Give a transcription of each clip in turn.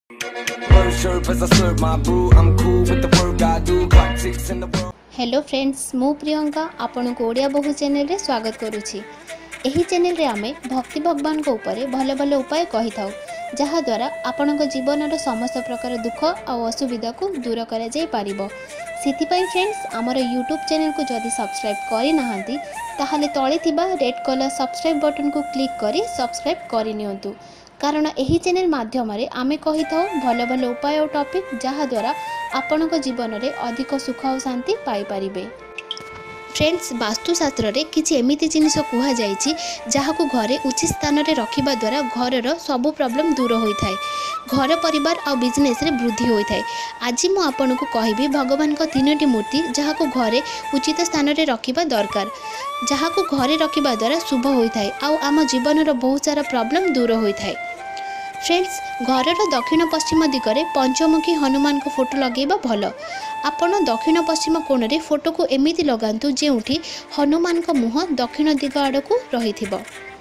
Hello friends, मु प्रियंका आपण को ओडिया बहु चैनल रे स्वागत करुछि। एही चैनल रे आमे भक्ति भगवान को ऊपर भल भल उपाय कहि थाउ, जहा द्वारा आपण जीवन रो समस्त प्रकार दुख आ असुविधा को दूर करा जाय पारिबो। सिथिपाई फ्रेंड्स, आमर यूट्यूब चैनल को जदि सब्सक्राइब करि नाहंती ताहाले तळे थिबा रेड कलर सब्सक्राइब बटन को क्लिक करी सब्सक्राइब करि नियंतु, कारण एही चैनल माध्यम रे आमे कहि थाउ भल भल उपाय और टॉपिक जहा द्वारा आपण जीवन रे अधिक सुख और शांति पाई परिबे। फ्रेंड्स, वास्तुशास्त्र रे किछि एमिति जिनिस कुहा जायछि जहाकू घरे उचित स्थान रे रखिबा द्वारा घरर सब प्रॉब्लम दूर होइथाय, घर परिवार और बिजनेस रे वृद्धि होइथाय। आज मु आपनको कहिबी भगवान को तीनोटी मूर्ति जहाकू घरे उचित स्थान रे रखिबा दरकार, जहाकू घरे रखिबा द्वारा शुभ होइथाय आउ आम जीवनर बहुत सारा प्रॉब्लम दूर होइथाय। फ्रेंड्स, घरर दक्षिण पश्चिम दिगरे पंचमुखी हनुमान को फोटो लगेबा भल। आपण दक्षिण पश्चिम कोण रे फोटो को एमिति लगांतु जेउठी हनुमान को मुह दक्षिण दिग आड़ को रहिथिबो।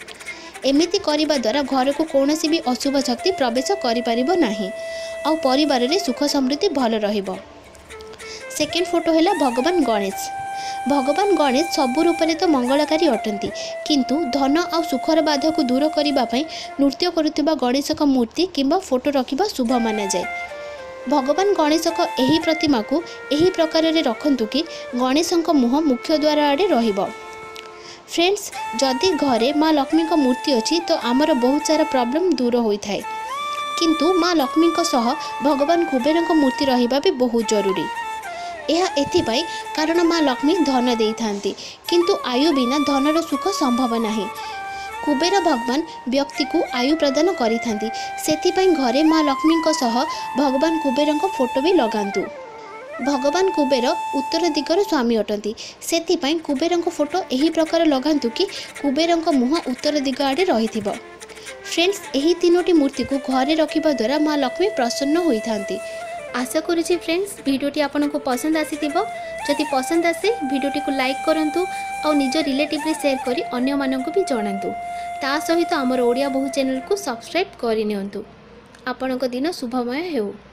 एमिति करिबा द्वारा घर को कोनोसी भी अशुभ शक्ति प्रवेश करि परिबो नाही और परिवार रे सुख समृद्धि भल रहिबो। सेकेंड फोटो हैला भगवान गणेश। भगवान गणेश सबु रूपरे तो मंगलकारी अटंती, किंतु धन और सुखर बाधा को दूर करने नृत्य करुवा गणेश मूर्ति किंबा फोटो रखिबा शुभ माना जाए। भगवान गणेश एही प्रतिमा को एही प्रकार रे रखंतु कि गणेश मुह मुख्य द्वार आड़े रहिबो। फ्रेंड्स, जदि घरे माँ लक्ष्मी को मूर्ति अच्छी तो आमर बहुत सारा प्रॉब्लम दूर होता है, किंतु माँ लक्ष्मी सह भगवान कुबेर मूर्ति रहिबा भी बहुत जरूरी। यह एथिपाई कारण माँ लक्ष्मी धन दे थांती, किंतु आयु बिना धनर सुख संभव नहीं। कुबेर भगवान व्यक्ति को आयु प्रदान करि थांती, सेथिपाई घरे माँ लक्ष्मी सह भगवान कुबेर फोटो भी लगांतु। भगवान कुबेर उत्तर दिगर स्वामी अटंती, सेथिपाई कुबेर फोटो एही प्रकार लगांतु कि कुबेर मुह उत्तर दिग आड़े रहिथिबो। फ्रेंड्स, एही तीनोटी मूर्ति को घरे रखिबा द्वारा माँ लक्ष्मी प्रसन्न होई थांती। आशा करुछि फ्रेंड्स वीडियोटी आपनको पसंद आसीथिबो। जदि पसंद आसे वीडियोटी को लाइक करंतु और निज रिलेटिव रे शेयर करी अन्य माननकु भी जणांतु। ता सहित हमर ओडिया बहु चैनल को सब्सक्राइब करि नियंतु। आपनको दिन शुभमय हेउ।